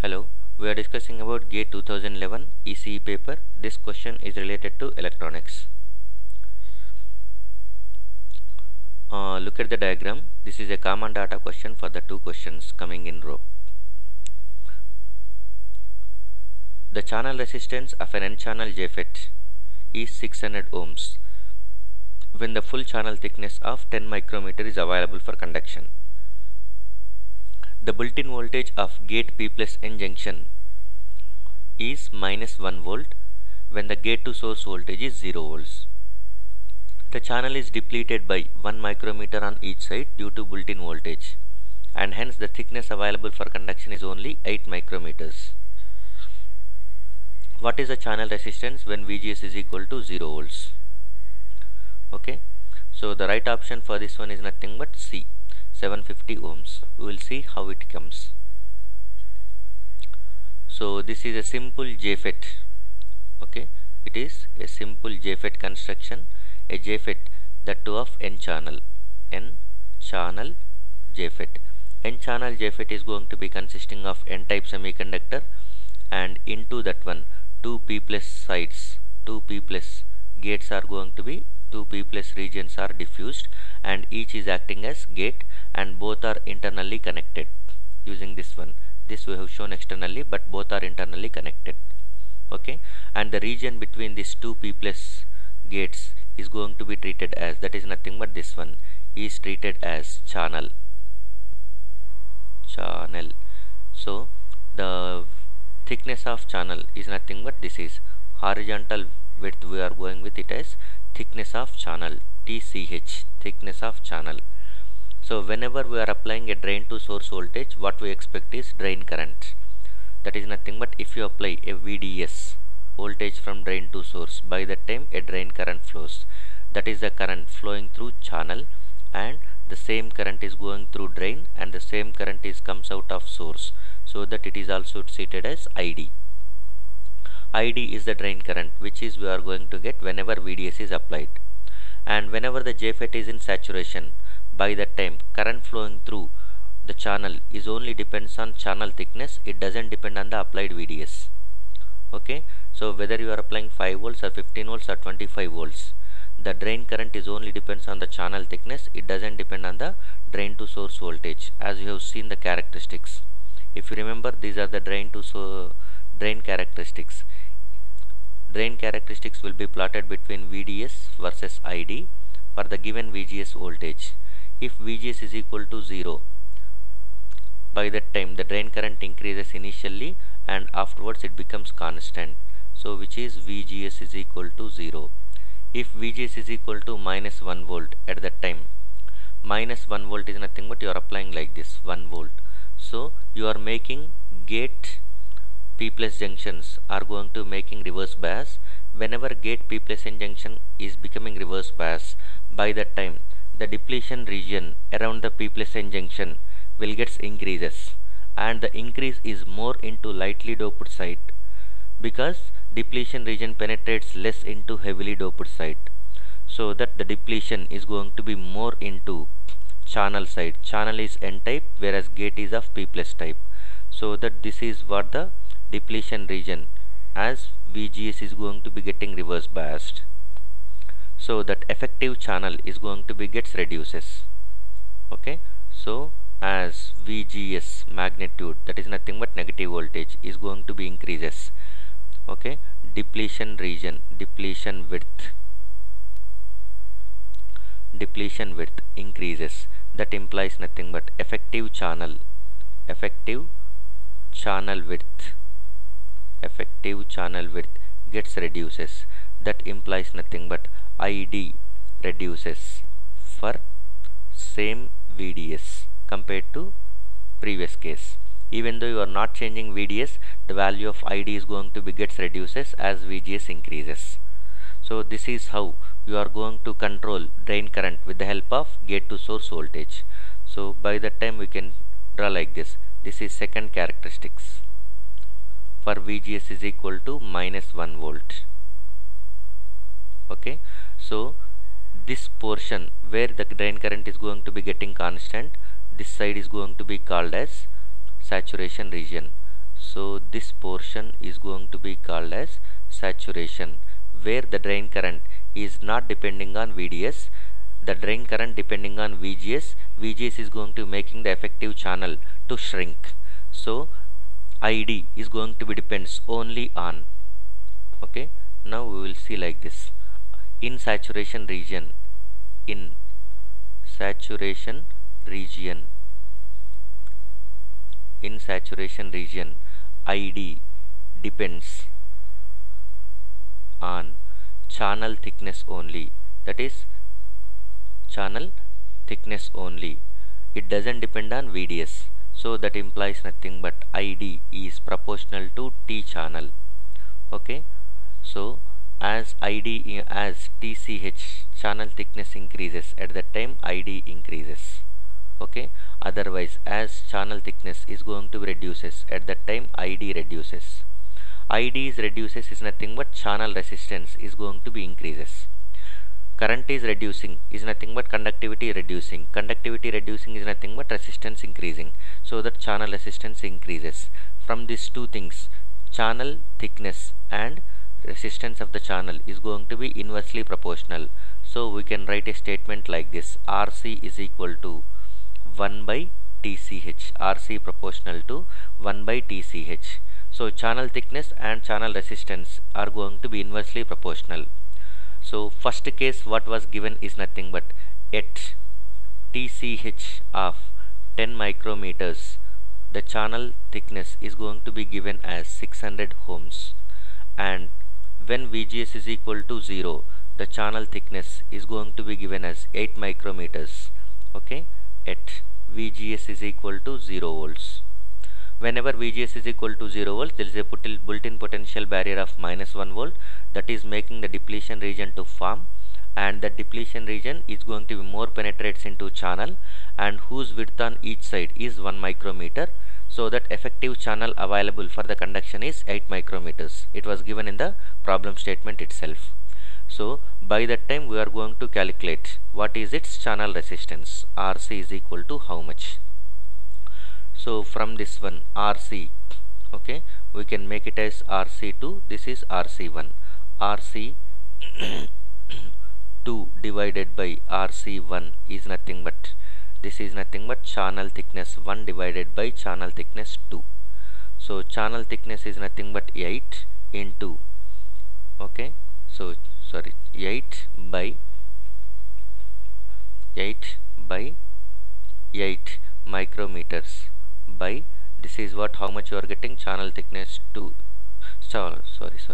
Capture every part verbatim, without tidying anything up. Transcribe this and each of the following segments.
Hello, we are discussing about GATE two thousand eleven E C E paper. This question is related to electronics. Uh, look at the diagram. This is a common data question for the two questions coming in row. The channel resistance of an N-channel J FET is six hundred ohms when the full channel thickness of ten micrometer is available for conduction. The built-in voltage of gate P plus N junction is minus one volt when the gate to source voltage is zero volts. The channel is depleted by one micrometer on each side due to built-in voltage, and hence the thickness available for conduction is only eight micrometers. What is the channel resistance when V G S is equal to zero volts? Okay, so the right option for this one is nothing but C, seven hundred fifty ohms. We will see how it comes. So this is a simple J FET. Okay, it is a simple J FET construction, a J FET, that too of N channel, N channel J FET. N channel J FET is going to be consisting of N type semiconductor, and into that one two P plus sides, two P plus gates are going to be, two P plus regions are diffused, and each is acting as gate, and both are internally connected using this one. This we have shown externally, but both are internally connected. Okay, and the region between these two P plus gates is going to be treated as, that is nothing but this one is treated as channel. Channel. So the thickness of channel is nothing but this is horizontal width. We are going with it as thickness of channel, T C H, thickness of channel. So whenever we are applying a drain to source voltage, what we expect is drain current. That is nothing but if you apply a V D S, voltage from drain to source, by that time a drain current flows. That is the current flowing through channel, and the same current is going through drain, and the same current is comes out of source, so that it is also treated as I D. I D is the drain current, which is we are going to get whenever V D S is applied. And whenever the J FET is in saturation, by that time current flowing through the channel is only depends on channel thickness. It doesn't depend on the applied V D S. Okay, so whether you are applying five volts or fifteen volts or twenty-five volts, the drain current is only depends on the channel thickness. It doesn't depend on the drain to source voltage, as you have seen the characteristics. If you remember, these are the drain to so drain characteristics. Drain characteristics will be plotted between V D S versus I D for the given V G S voltage. If V G S is equal to zero, by that time the drain current increases initially, and afterwards it becomes constant. So which is V G S is equal to zero. If V G S is equal to minus one volt, at that time minus one volt is nothing but you are applying like this, one volt. So you are making gate P plus junctions are going to making reverse bias. Whenever gate P plus N junction is becoming reverse bias, by that time the depletion region around the P plus N junction will gets increases, and the increase is more into lightly doped side, because depletion region penetrates less into heavily doped side, so that the depletion is going to be more into channel side. Channel is N type, whereas gate is of P plus type, so that this is what the depletion region, as V G S is going to be getting reverse biased, so that effective channel is going to be gets reduces. Okay, so as V G S magnitude, that is nothing but negative voltage, is going to be increases. Okay, depletion region, depletion width, depletion width increases. That implies nothing but effective channel, effective channel width, effective channel width gets reduces. That implies nothing but I D reduces for same V D S compared to previous case. Even though you are not changing V D S, the value of I D is going to be gets reduces as V G S increases. So this is how you are going to control drain current with the help of gate to source voltage. So by that time we can draw like this. This is second characteristics for V G S is equal to minus one volt. Okay, so this portion where the drain current is going to be getting constant, this side is going to be called as saturation region. So this portion is going to be called as saturation, where the drain current is not depending on V D S, the drain current depending on V G S. V G S is going to making the effective channel to shrink. So I D is going to be depends only on. Okay, now we will see like this. In saturation region, in saturation region, in saturation region, I D depends on channel thickness only. That is channel thickness only. It doesn't depend on V D S. So that implies nothing but I D is proportional to T channel. Okay. So as I D as T C H channel thickness increases, at that time I D increases. Okay. Otherwise, as channel thickness is going to be reduces, at that time I D reduces. I D is reduces is nothing but channel resistance is going to be increases. Current is reducing is nothing but conductivity reducing. Conductivity reducing is nothing but resistance increasing. So that channel resistance increases. From these two things, channel thickness and resistance of the channel is going to be inversely proportional. So we can write a statement like this: R C is equal to one by T C H. R C proportional to one by T C H. So channel thickness and channel resistance are going to be inversely proportional. So first case what was given is nothing but at T C H of ten micrometers, the channel thickness is going to be given as six hundred ohms, and when V G S is equal to zero, the channel thickness is going to be given as eight micrometers. Okay, at V G S is equal to zero volts. Whenever V G S is equal to zero volts, there is a built-in potential barrier of minus one volt, that is making the depletion region to form, and the depletion region is going to be more penetrates into channel, and whose width on each side is one micrometer. So that effective channel available for the conduction is eight micrometers. It was given in the problem statement itself. So by that time we are going to calculate what is its channel resistance. R C is equal to how much? So from this one R C, okay, we can make it as R C two. This is R C one. R C two divided by R C one is nothing but, this is nothing but channel thickness one divided by channel thickness two. So channel thickness is nothing but eight into, okay, so sorry, eight by eight by eight micrometers by, this is what, how much you are getting, channel thickness two, sorry sorry sorry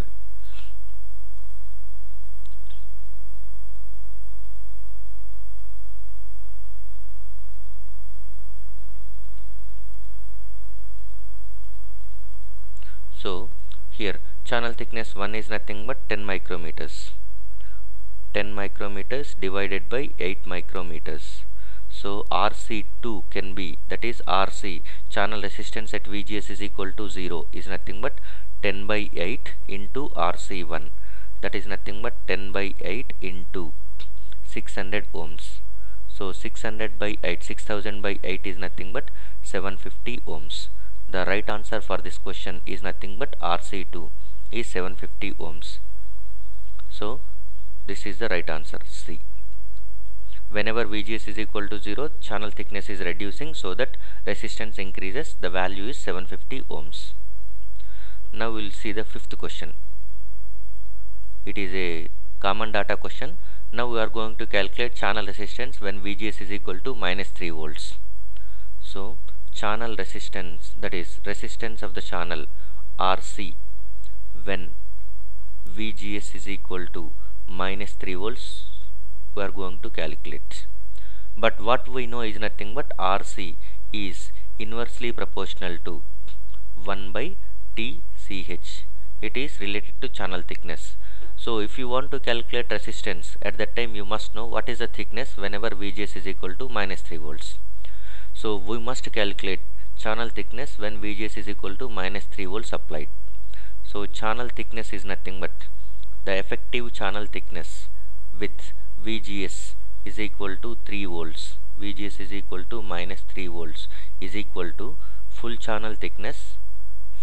so here channel thickness one is nothing but ten micrometers. ten micrometers divided by eight micrometers. So R C two can be, that is R C, channel resistance at V G S is equal to zero, is nothing but ten by eight into R C one, that is nothing but ten by eight into six hundred ohms. So six hundred by eight, six thousand by eight is nothing but seven hundred fifty ohms. The right answer for this question is nothing but R C two is seven hundred fifty ohms. So this is the right answer, C. Whenever V G S is equal to zero, channel thickness is reducing, so that resistance increases. The value is seven hundred fifty ohms. Now we will see the fifth question. It is a common data question. Now we are going to calculate channel resistance when V G S is equal to minus three volts. So channel resistance, that is resistance of the channel R C when V G S is equal to minus three volts, we are going to calculate. But what we know is nothing but R C is inversely proportional to one by T C H. It is related to channel thickness. So if you want to calculate resistance, at that time you must know what is the thickness whenever V G S is equal to minus three volts. So we must calculate channel thickness when V G S is equal to minus three volts applied. So channel thickness is nothing but the effective channel thickness with V G S is equal to three volts. V G S is equal to minus three volts is equal to full channel thickness,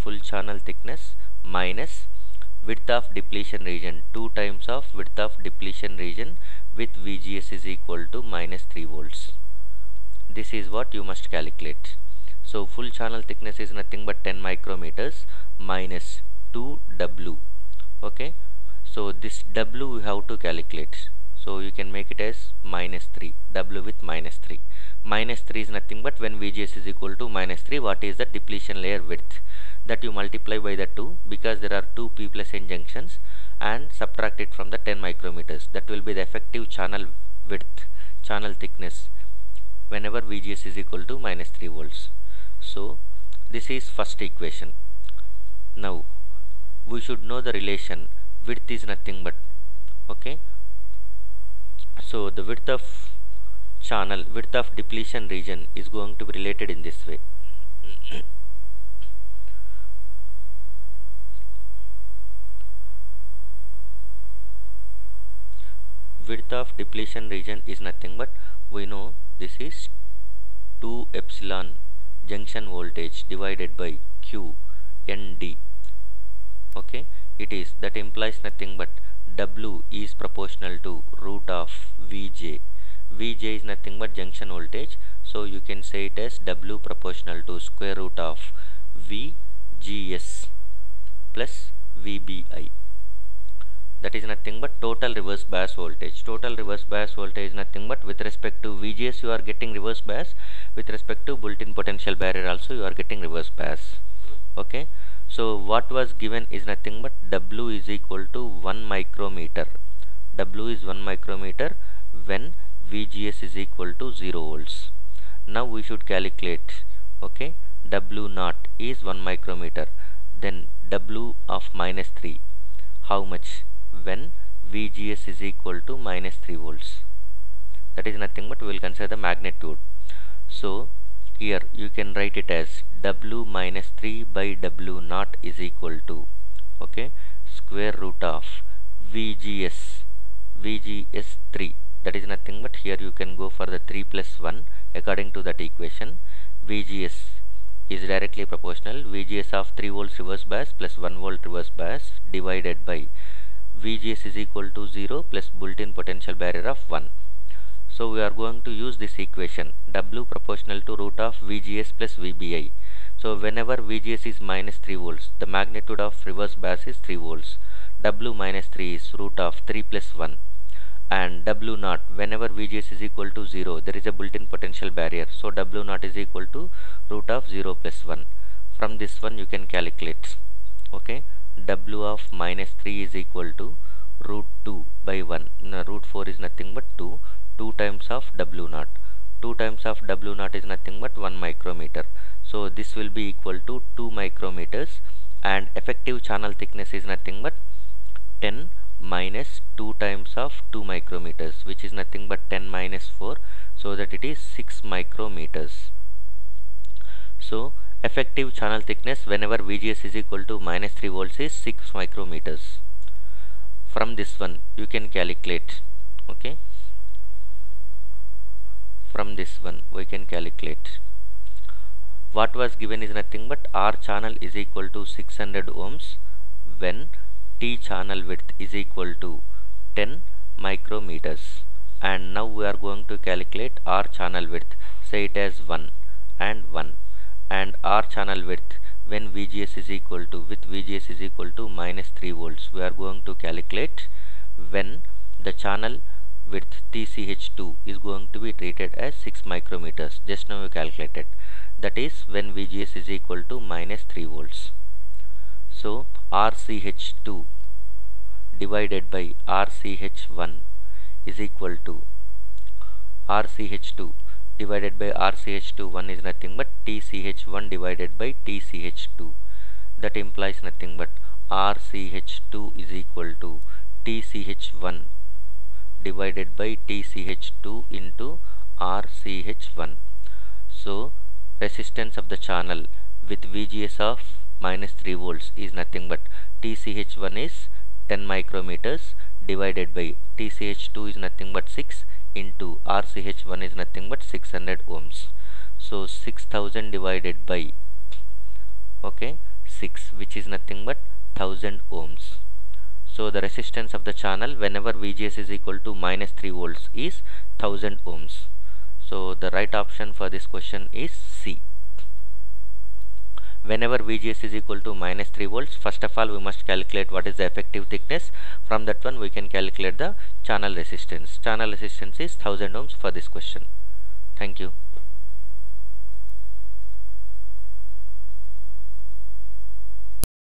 full channel thickness minus width of depletion region, two times of width of depletion region with V G S is equal to minus three volts. This is what you must calculate. So full channel thickness is nothing but ten micrometers minus two W. Okay, so this W we have to calculate. So you can make it as minus three, W with minus three. Minus three is nothing but when V G S is equal to minus three, what is the depletion layer width? That you multiply by the two, because there are two P plus N junctions, and subtract it from the ten micrometers. That will be the effective channel width, channel thickness whenever V G S is equal to minus three volts. So this is first equation. Now we should know the relation. Width is nothing but, okay, so the width of channel, width of depletion region is going to be related in this way. Width of depletion region is nothing but, we know this is two epsilon junction voltage divided by Q N D. Okay, it is, that implies nothing but W is proportional to root of V J. V J is nothing but junction voltage, so you can say it as W proportional to square root of V G S plus V B I. That is nothing but total reverse bias voltage. Total reverse bias voltage is nothing but with respect to V G S you are getting reverse bias, with respect to built-in potential barrier also you are getting reverse bias. Okay, so what was given is nothing but W is equal to one micrometer. W is one micrometer when V G S is equal to zero volts. Now we should calculate, okay, W naught is one micrometer, then W of minus three, how much when V G S is equal to minus three volts? That is nothing but we will consider the magnitude. So here you can write it as W minus three by W naught is equal to, okay, square root of V G S, V G S three. That is nothing but, here you can go for the three plus one according to that equation. V G S is directly proportional, V G S of three volts reverse bias plus one volt reverse bias divided by V G S is equal to zero plus built-in potential barrier of one. So we are going to use this equation, W proportional to root of V G S plus V B I. So whenever V G S is minus three volts, the magnitude of reverse bias is three volts. W minus three is root of three plus one, and W naught, whenever V G S is equal to zero, there is a built-in potential barrier, so W naught is equal to root of zero plus one. From this one you can calculate, okay, W of minus three is equal to root two by one. Now, root four is nothing but two, two times of W naught. two times of W naught is nothing but one micrometer. So this will be equal to two micrometers, and effective channel thickness is nothing but ten minus two times of two micrometers, which is nothing but ten minus four, so that it is six micrometers. So effective channel thickness whenever V G S is equal to minus three volts is six micrometers. From this one you can calculate, okay, from this one we can calculate. What was given is nothing but R channel is equal to six hundred ohms when T channel width is equal to ten micrometers. And now we are going to calculate R channel width, say it as one and one, and R channel width when V G S is equal to, with V G S is equal to minus three volts, we are going to calculate when the channel width T C H two is going to be treated as six micrometers. Just now we calculated, that is when V G S is equal to minus three volts. So R C H two divided by R C H one is equal to R C H two divided by R C H two, one is nothing but T C H one divided by T C H two. That implies nothing but R C H two is equal to T C H one divided by T C H two into R C H one. So resistance of the channel with V G S of minus three volts is nothing but T C H one is ten micrometers divided by T C H two is nothing but six into R C H one is nothing but six hundred ohms. So six thousand divided by, okay, six, which is nothing but one thousand ohms. So the resistance of the channel whenever V G S is equal to minus three volts is one thousand ohms. So the right option for this question is C. Whenever V G S is equal to minus three volts, first of all we must calculate what is the effective thickness. From that one we can calculate the channel resistance. Channel resistance is one thousand ohms for this question. Thank you.